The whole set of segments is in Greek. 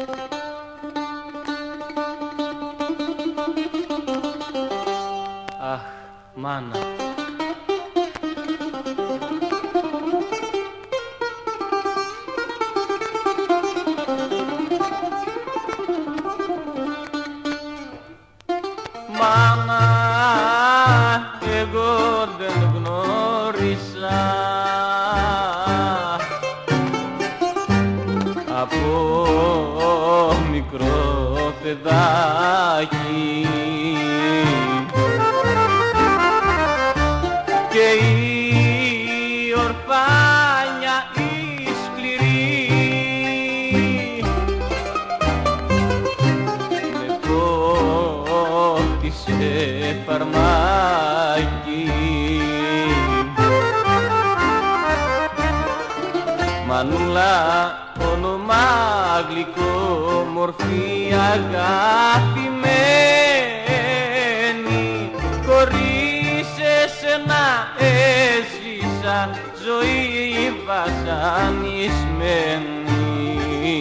Αχ, μάνα. Μάνα, εγώ δεν γνώρισα από μικρό παιδάκι και η ορφάνια η σκληρή με πότισε φαρμάκι. Μανούλα, όνομα γλυκό, μορφή αγαπημένη, χωρίς εσένα έζησα ζωή βασανισμένη.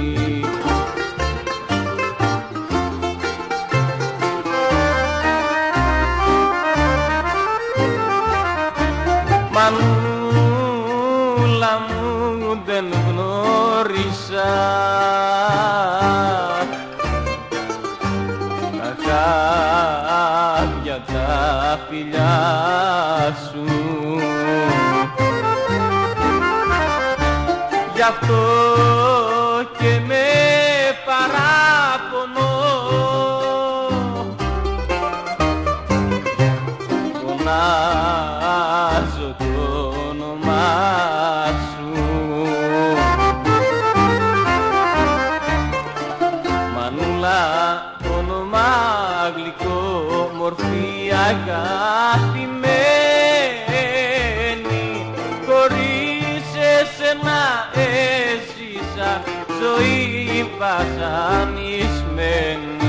Μανούλα μου, δεν γνώρισα τα χάδια τα φιλιά σου, γι' αυτό και με παράπονο φωνάζω το όνομά σου. Μανούλα, όνομα γλυκό, μορφή αγαπημένη, χωρίς εσένα έζησα ζωή βασανισμένη.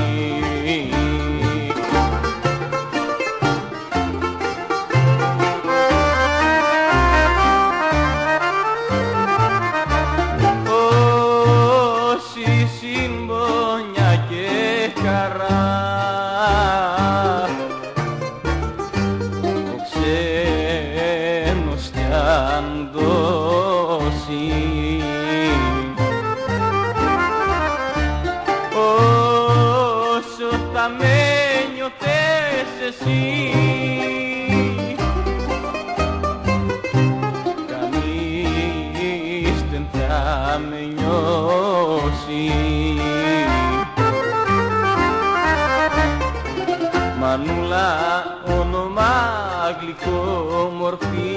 Όση συμπόνια και χαρά ο ξένος κι αν δώσει, όσο θα με νιώθες εσύ, κανείς δεν θα με νιώσει. Μανούλα, όνομα γλυκό, μορφή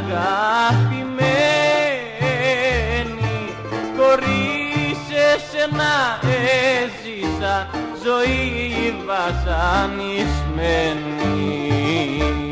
αγαπημένη, χωρίς εσένα έζησα ζωή βασανισμένη.